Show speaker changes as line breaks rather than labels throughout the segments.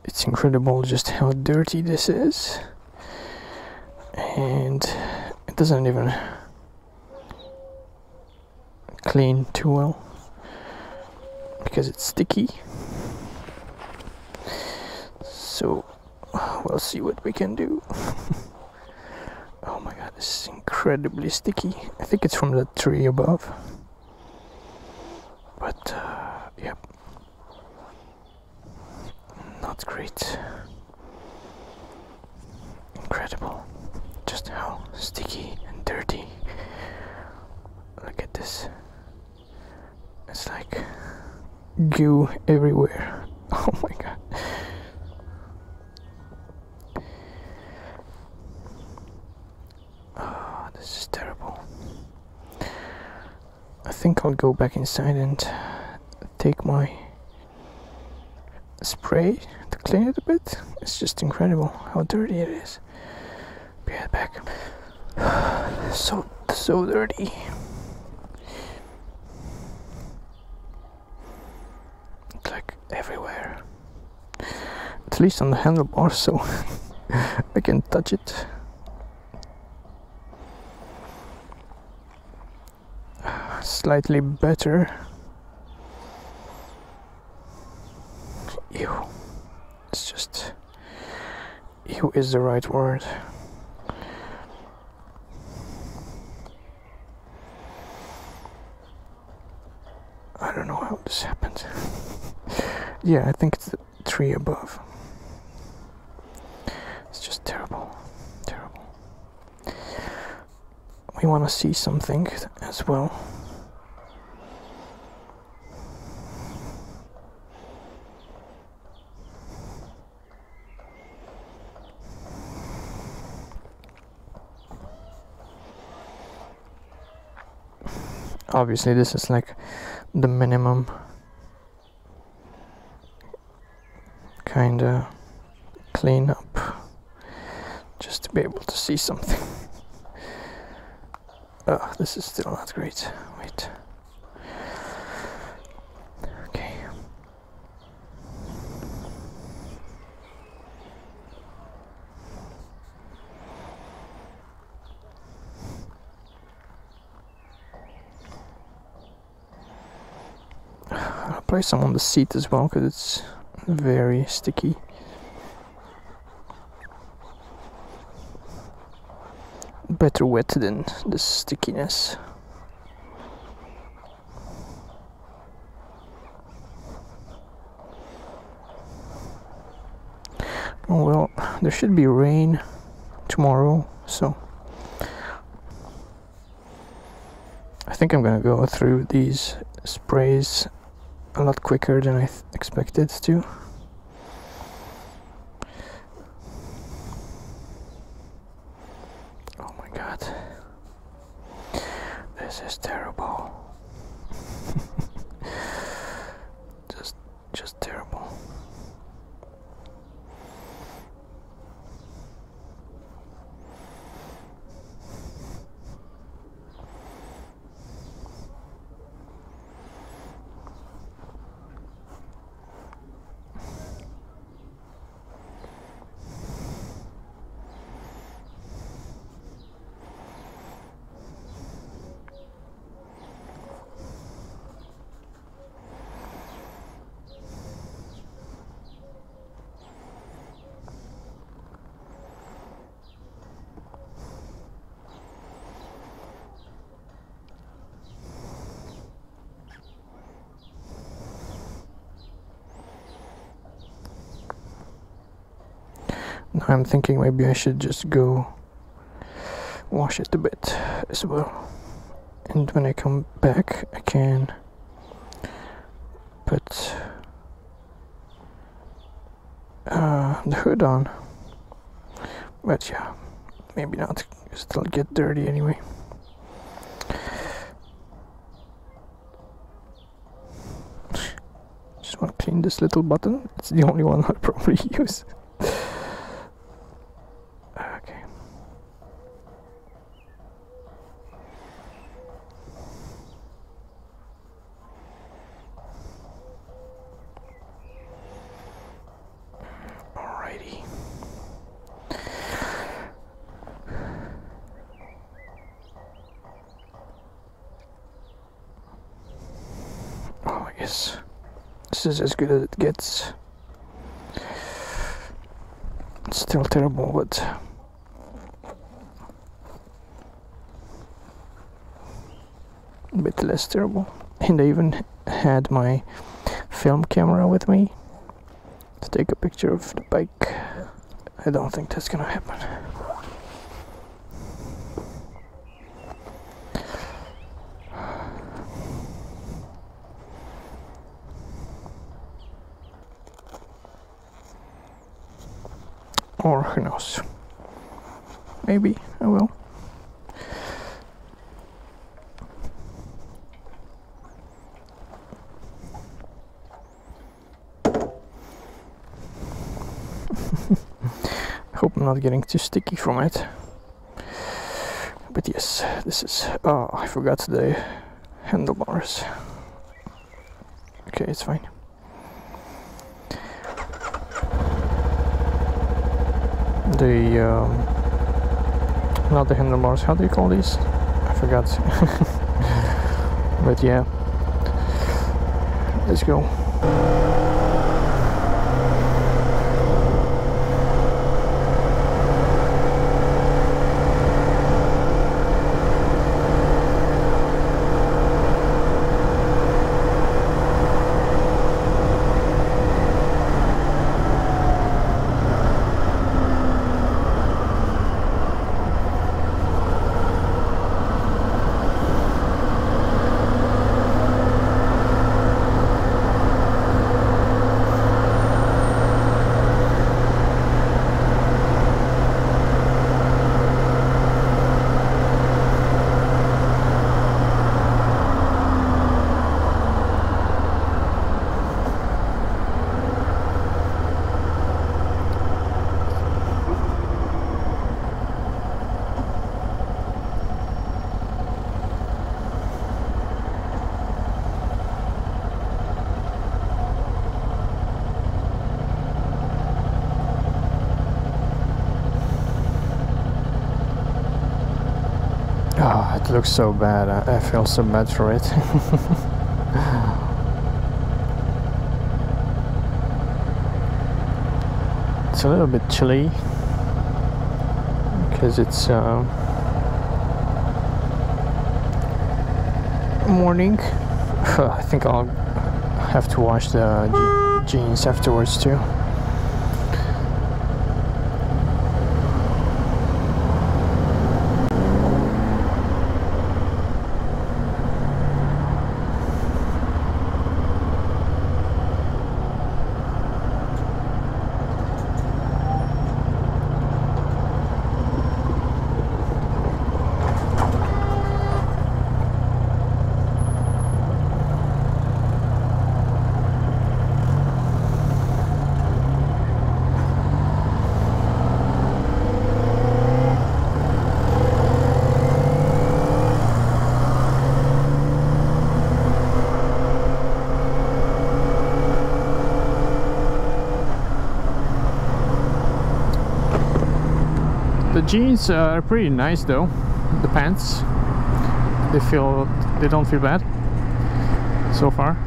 it's incredible just how dirty this is, and it doesn't even clean too well because it's sticky. So we'll see what we can do. Oh my god, this is incredibly sticky. I think it's from the tree above, but yep, not great. Incredible just how sticky and dirty. Look at this, it's like goo everywhere. Oh my god. Oh, this is terrible. I think I'll go back inside and take my spray to clean it a bit. It's just incredible how dirty it is. Be right back. So dirty. It's like everywhere. At least on the handlebars, so I can touch it. Slightly better. Ew. It's just... ew is the right word. I don't know how this happened. Yeah, I think it's the tree above. It's just terrible. Terrible. We want to see something as well. Obviously this is like the minimum kinda clean up just to be able to see something. This is still not great. Wait. Okay. I'll apply some on the seat as well because it's very sticky. Better wet than the stickiness. Oh well, there should be rain tomorrow, so I think I'm gonna go through these sprays a lot quicker than I expected to. Oh my god, this is terrible. just terrible. Now I'm thinking maybe I should just go wash it a bit as well, and when I come back I can put the hood on, but yeah, maybe not, because it'll get dirty anyway. Just want to clean this little button. It's the only one I'll probably use. Okay. guess. This is as good as it gets. It's still terrible, but a bit less terrible. And I even had my film camera with me to take a picture of the bike. I don't think that's gonna happen. Or who knows? Maybe I will. I hope I'm not getting too sticky from it. But yes, this is... Oh, I forgot the handlebars. Okay, it's fine. Not the handlebars, how do you call these? I forgot. But yeah, let's go. Oh, it looks so bad. I feel so bad for it. It's a little bit chilly because it's morning. I think I'll have to wash the jeans afterwards too. The jeans are pretty nice though. The pants, they don't feel bad so far.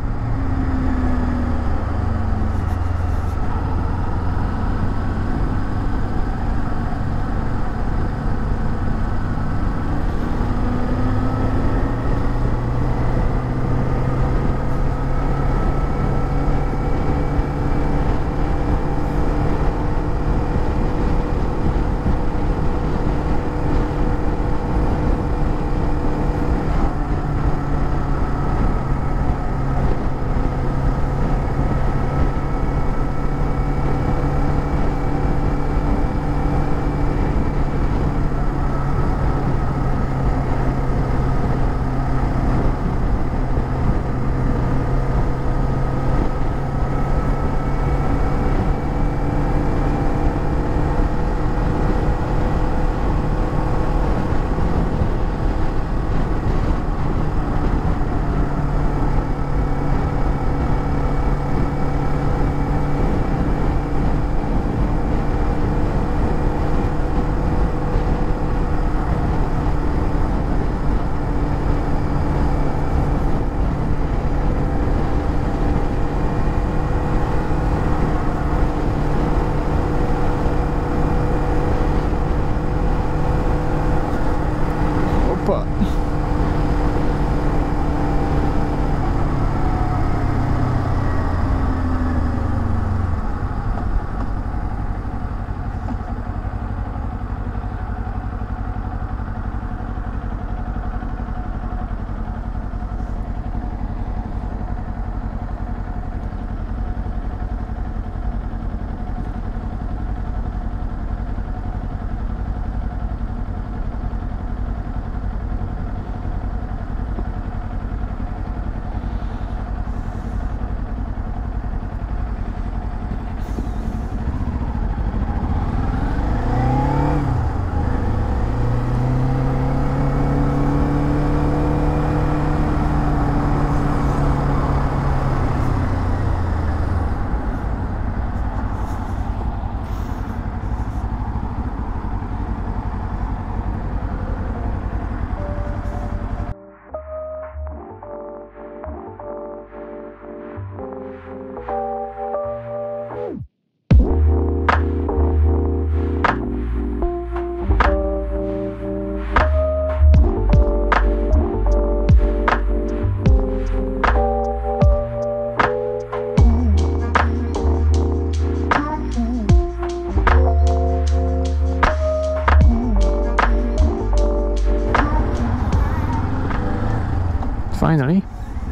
Finally.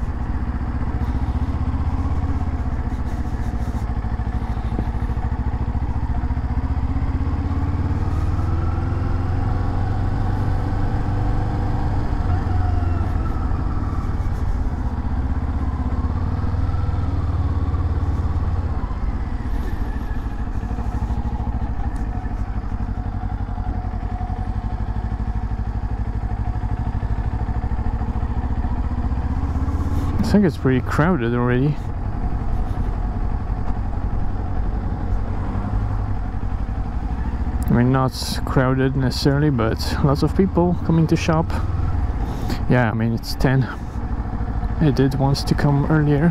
I think it's pretty crowded already. I mean, not crowded necessarily, but lots of people coming to shop. Yeah, I mean, it's 10. I did want to come earlier.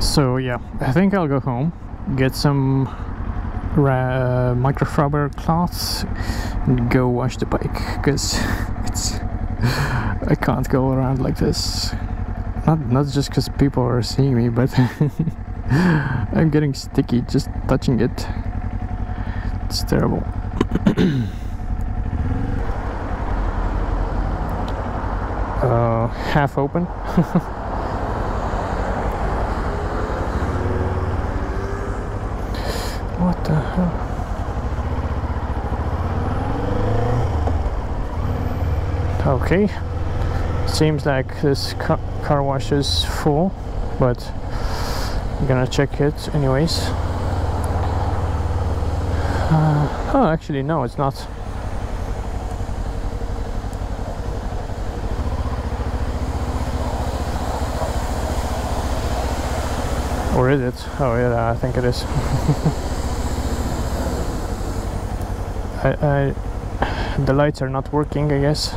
So yeah, I think I'll go home, get some microfiber cloths, and go wash the bike, because I can't go around like this. Not just because people are seeing me, but I'm getting sticky just touching it. It's terrible. Half open. What the hell? Okay, seems like this car wash is full, but I'm gonna check it anyways. Oh, actually no, it's not. Or is it? Oh yeah, I think it is. The lights are not working, I guess.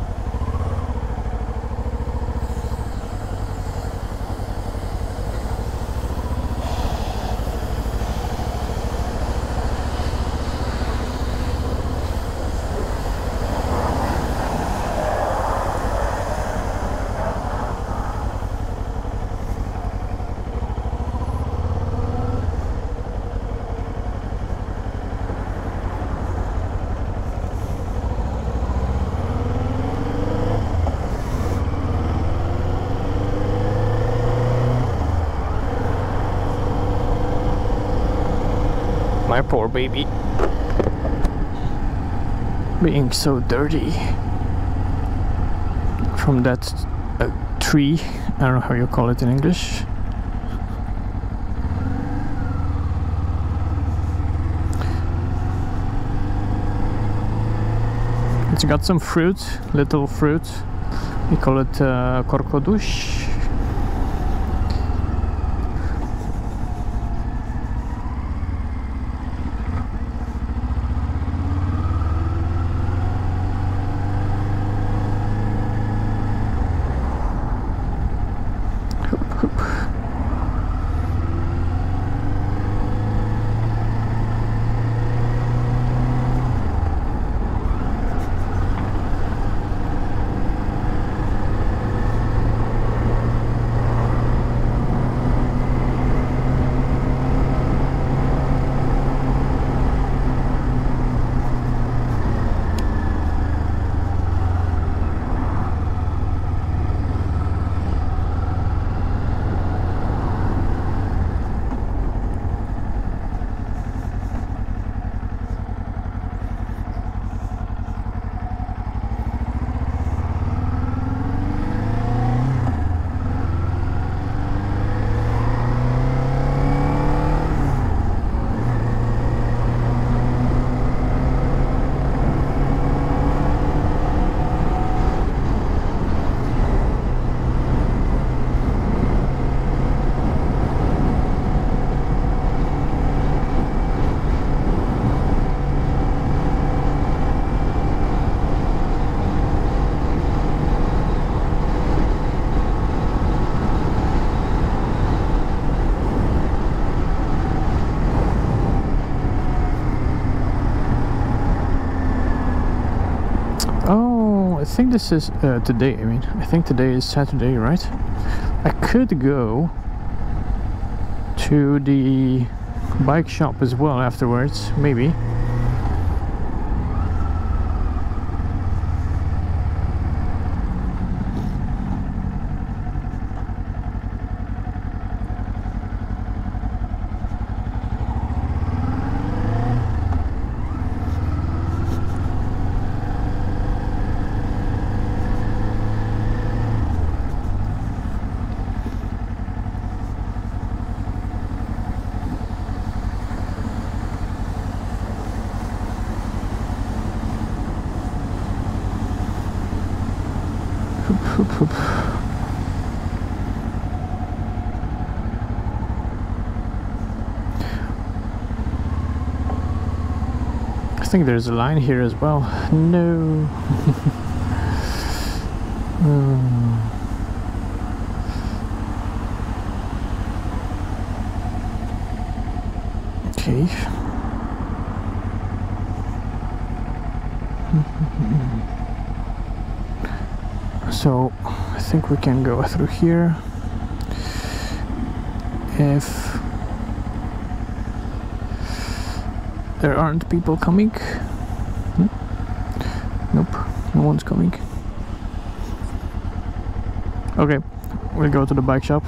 My poor baby, being so dirty from that tree. I don't know how you call it in English. It's got some fruit, little fruit. We call it korkodush. I think this is today. I mean, I think today is Saturday, right? I could go to the bike shop as well afterwards, maybe. I think there's a line here as well. No. Okay. So I think we can go through here if there aren't people coming. Nope, no one's coming. Okay, we'll go to the bike shop.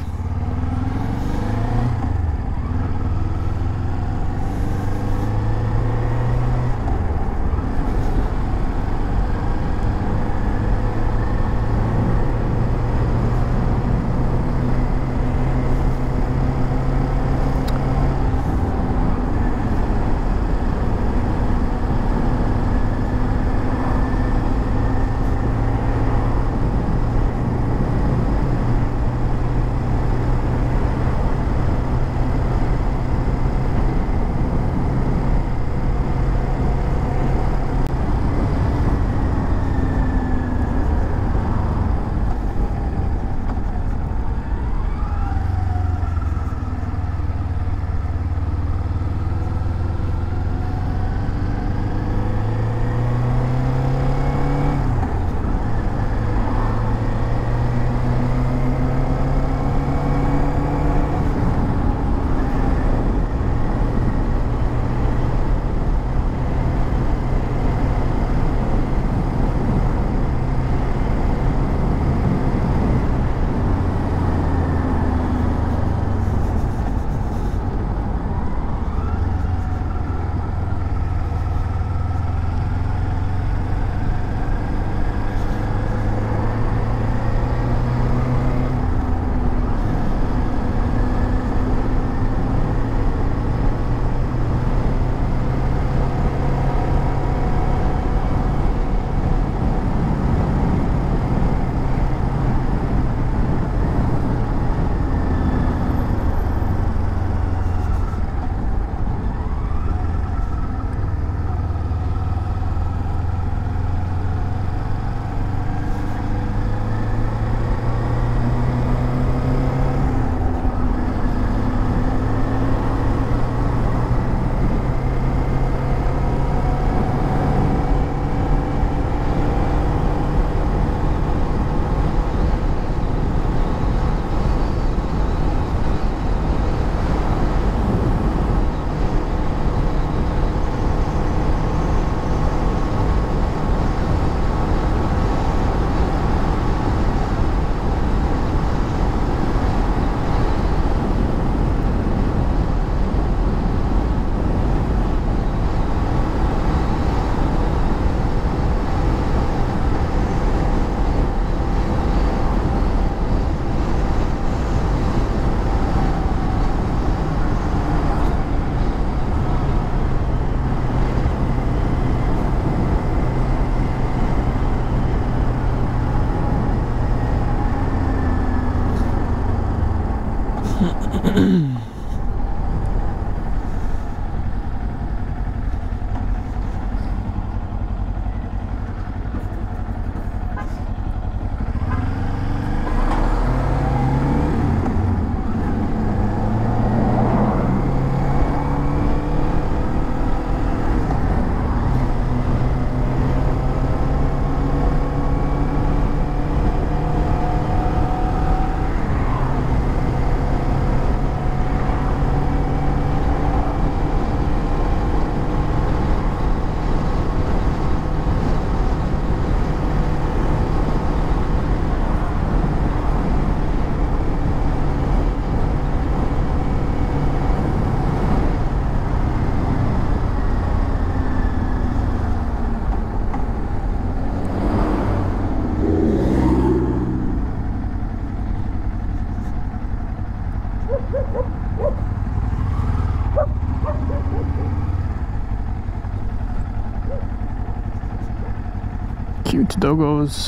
Cute doggos.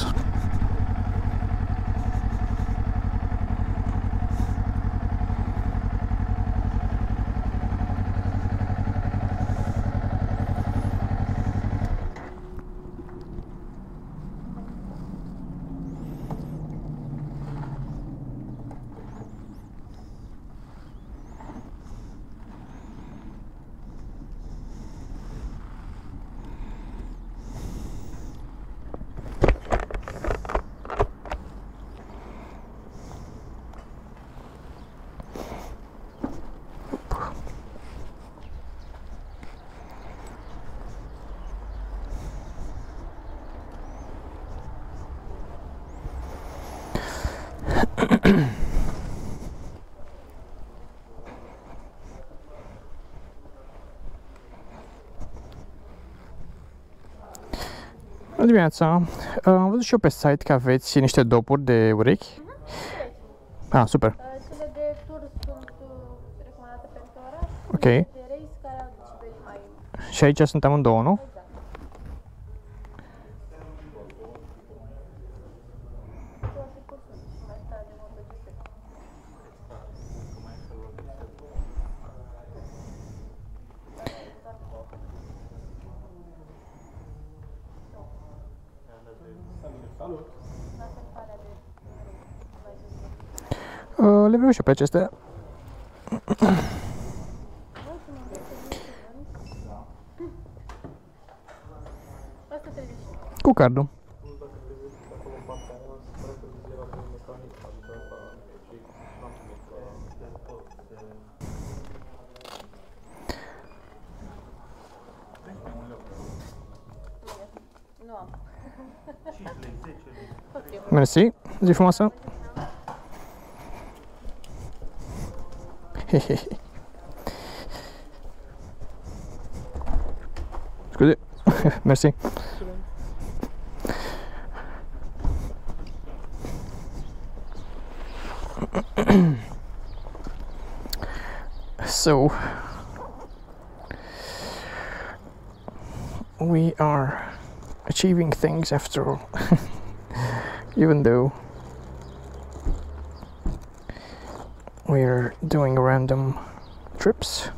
Bună dimineața! Am văzut și eu pe site că aveți niște dopuri de urechi. Ah, super.
Cele de tur sunt recomandate pentru oraș.
Ok.
De race care au decibeli mai...
Și aici sunt amândouă, nu?
Exact. Mai stare de MotoGP.
Le vreau și eu pe acestea.
Asta 30.
Cu cardul.
Nu am.
Mersi. Zi frumoasă. Hehehe. Scuze. Mersi. So we are achieving things after all. Even though we're doing random trips.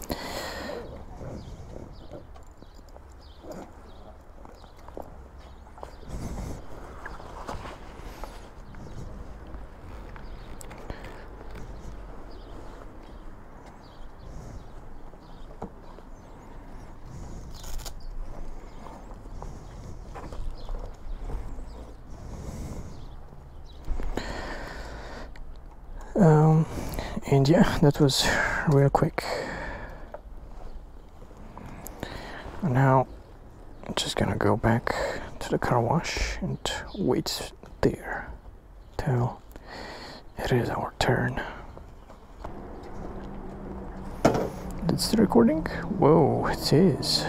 And yeah, that was real quick. Now I'm just gonna go back to the car wash and wait there till it is our turn. That's the recording? Whoa, it is.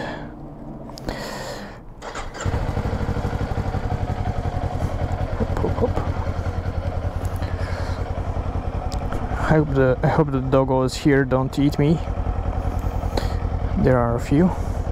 Hop, hop, hop. I hope the doggos here don't eat me. There are a few.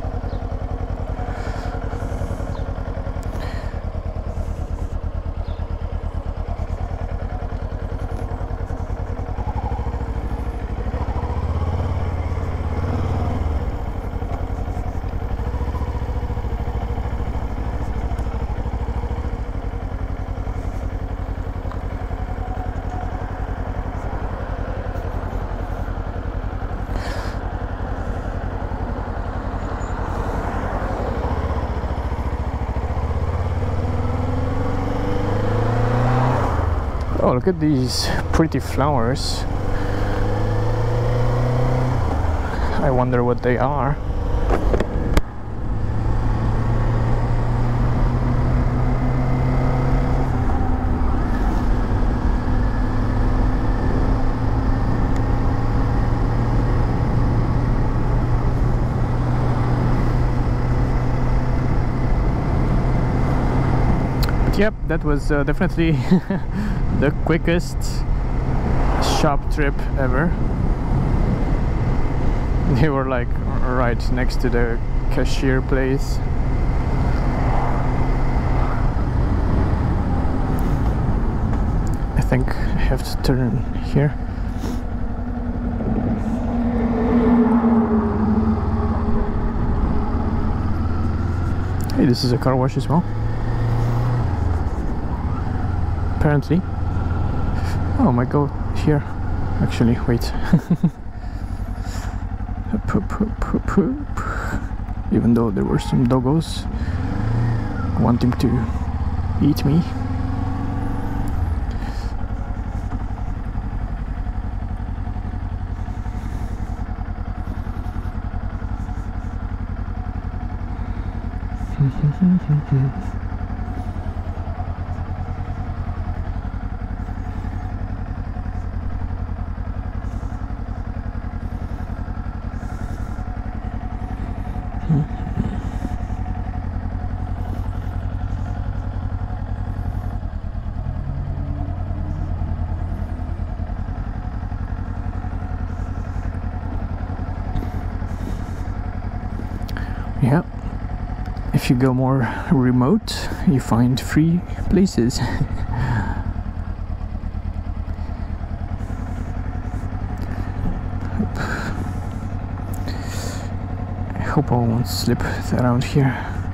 Oh, look at these pretty flowers. I wonder what they are. But yep, that was definitely the quickest shop trip ever. They were like right next to the cashier place. I think I have to turn here. Hey, this is a car wash as well. Apparently. Oh my god, here. Actually, wait. Even though there were some doggos wanting to eat me. if you go more remote, you find free places. I hope I won't slip around here.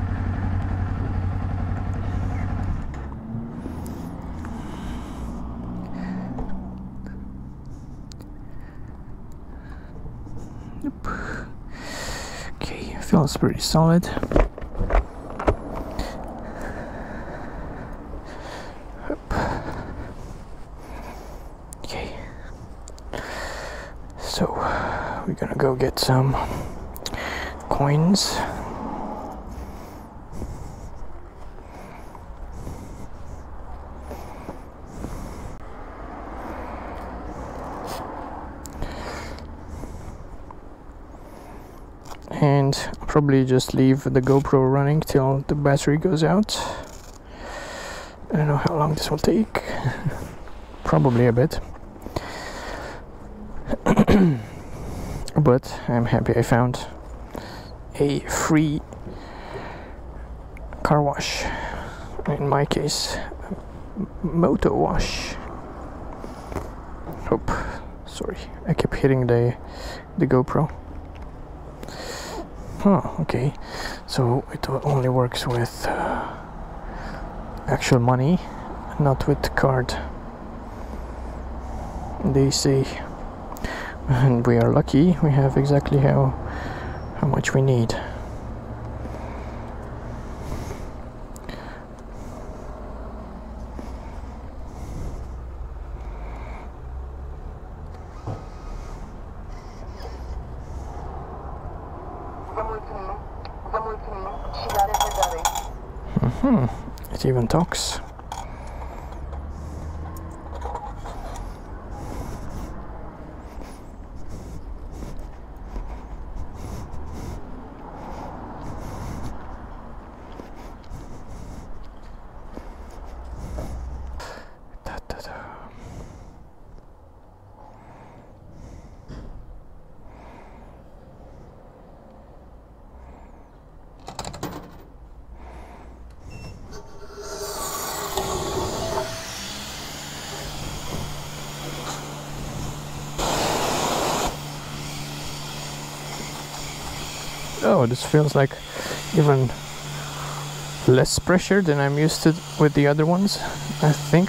Nope. Okay, feels pretty solid. Okay, so we're gonna go get some coins. And probably just leave the GoPro running till the battery goes out. I don't know how long this will take. Probably a bit. But I'm happy I found a free car wash. In my case, moto wash. Oh, sorry, I kept hitting the GoPro. Oh, okay, so it only works with actual money, not with card, they say. And we are lucky, we have exactly how much we need. It even talks. Oh, this feels like even less pressure than I'm used to with the other ones, I think.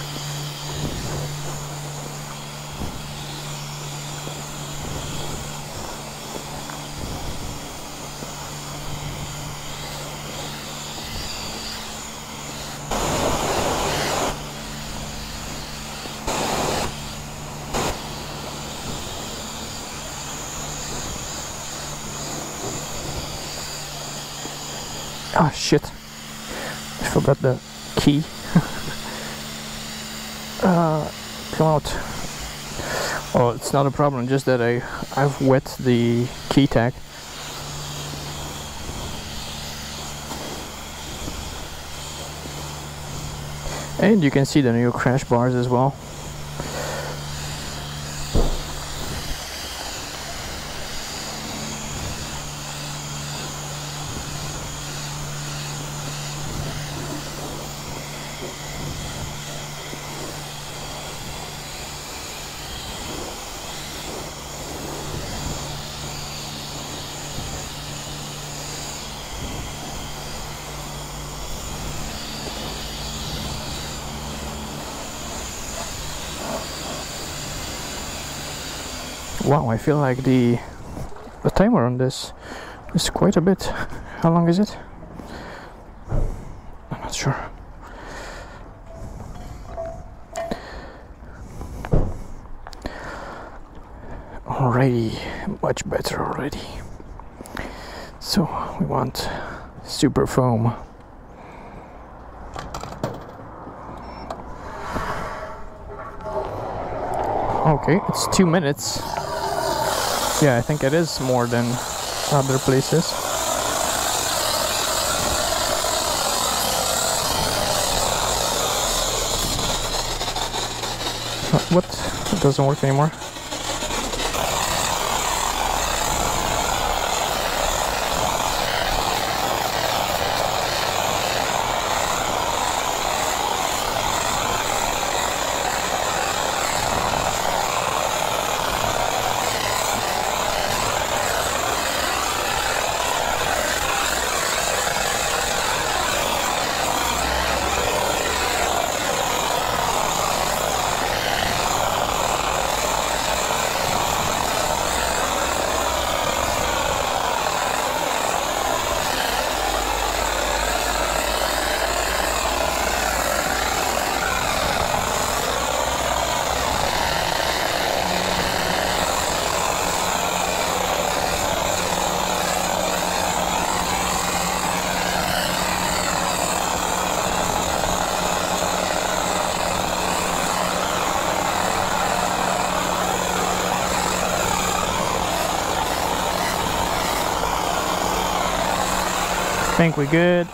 Ah, shit. I forgot the key. Come out. Oh, it's not a problem, just that I've wet the key tag. And you can see the new crash bars as well. Wow, I feel like the timer on this is quite a bit. How long is it? I'm not sure. Alrighty, much better already. So we want super foam. Okay, it's 2 minutes. Yeah, I think it is more than other places. What? It doesn't work anymore. think we're good.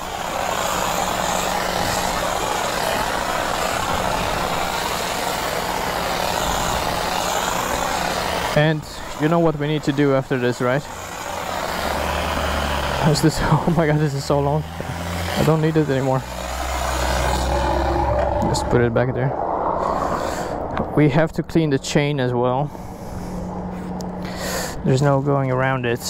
And you know what we need to do after this, right? How's this? Oh my god, this is so long. I don't need it anymore. Just put it back there. We have to clean the chain as well. There's no going around it.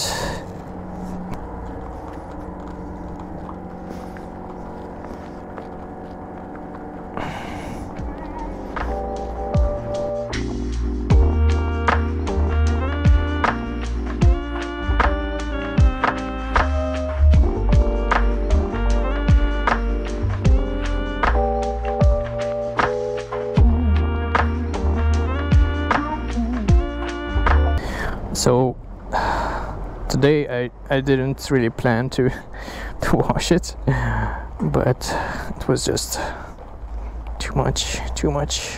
So today I didn't really plan to wash it, but it was just too much.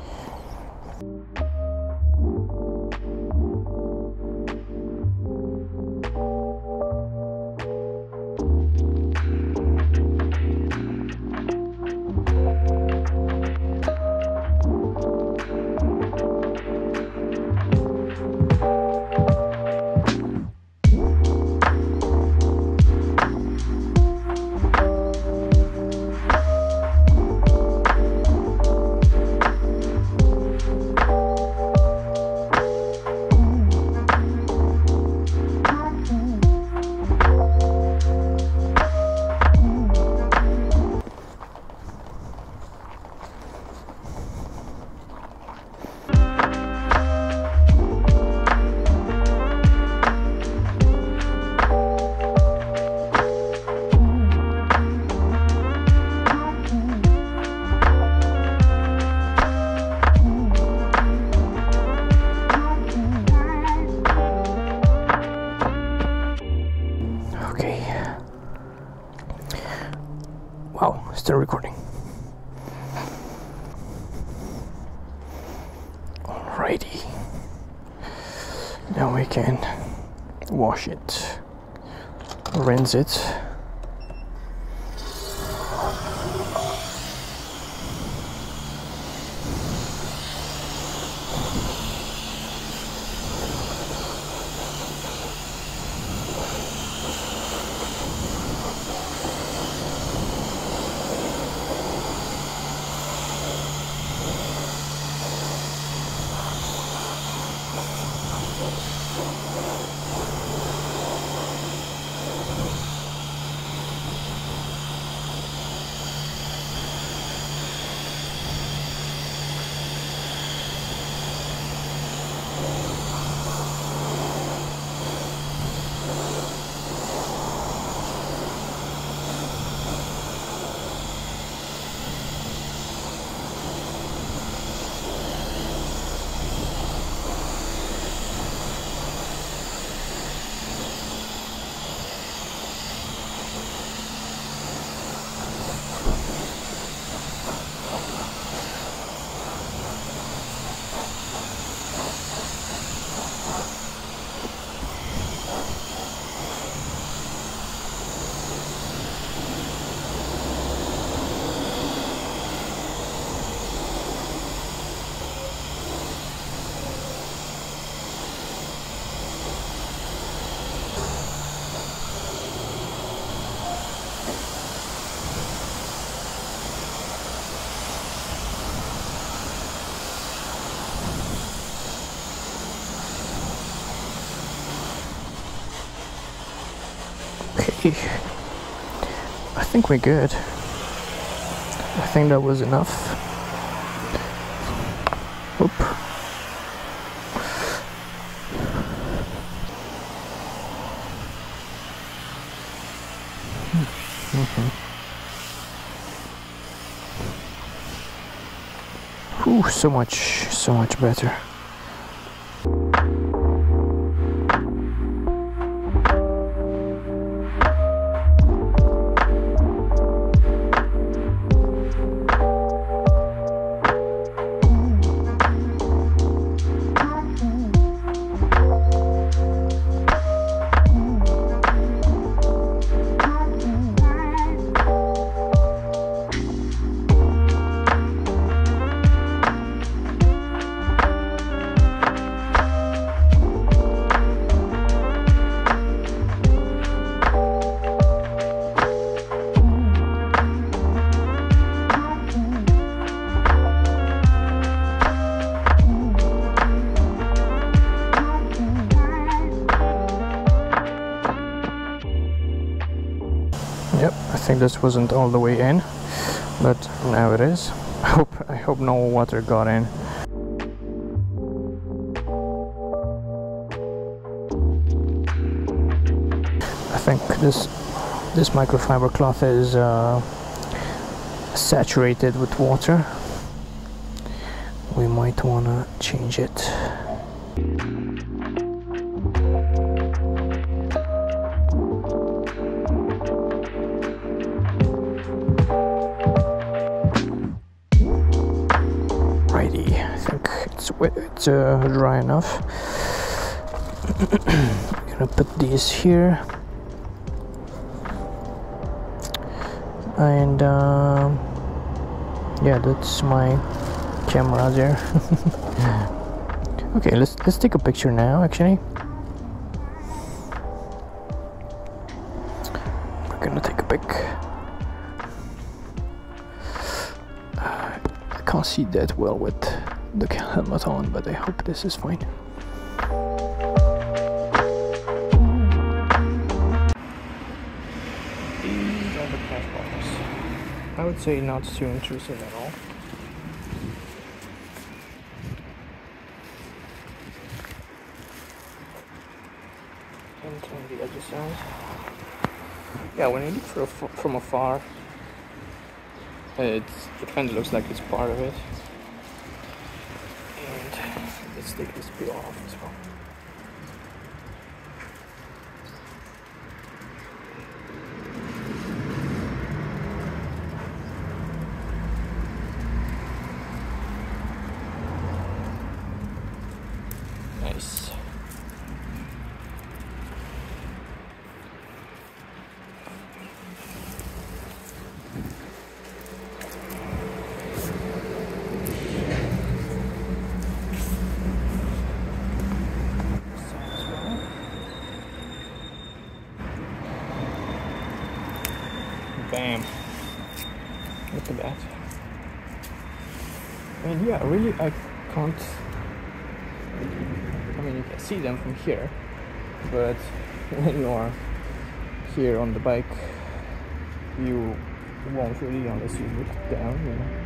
Wow, still recording. Alrighty. Now we can wash it, rinse it. Okay, I think we're good. I think that was enough. Oop. Ooh, so much better. think this wasn't all the way in, but now it is. I hope no water got in. I think this microfiber cloth is saturated with water. We might want to change it. Righty, I think it's dry enough. I'm gonna put these here. And yeah, that's my camera there. Okay, let's take a picture now. Actually, we're gonna take a pic. I can't see that well with the helmet on, but I hope this is fine. I would say not too intrusive at all. And turn the other side. Yeah, when you look from afar, it kind of looks like it's part of it. And let's take this peel off as well. Nice. Bam. Look at that. And yeah, really I can't, I mean you can see them from here, but when you are here on the bike you won't really unless you look down, you know.